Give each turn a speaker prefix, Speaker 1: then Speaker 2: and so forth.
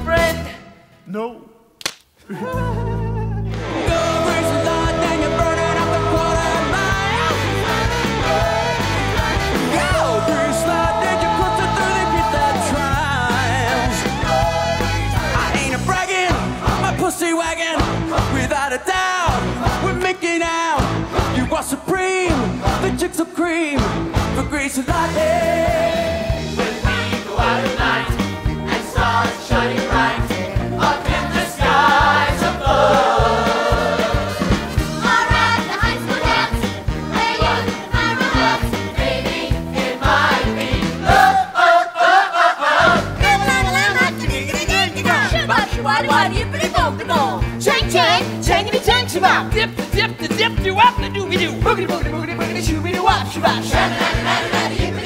Speaker 1: friend?
Speaker 2: No.
Speaker 3: Pussy wagon, without a doubt, we're making out. You are supreme, the chicks of cream, for grace and lightning.
Speaker 1: With me go out at night, and stars shining bright, up in the skies above.
Speaker 4: Alright, the high school dance, where you find romance,
Speaker 1: Baby, it might be love.
Speaker 4: Chang chang, changity chang shabab.
Speaker 1: Dip the dip, the dip, do up the doobie doo.
Speaker 4: Boogity boogity boogity boogity shooby doo wop shabab.
Speaker 1: Shabba-dabba-dabba-dabba,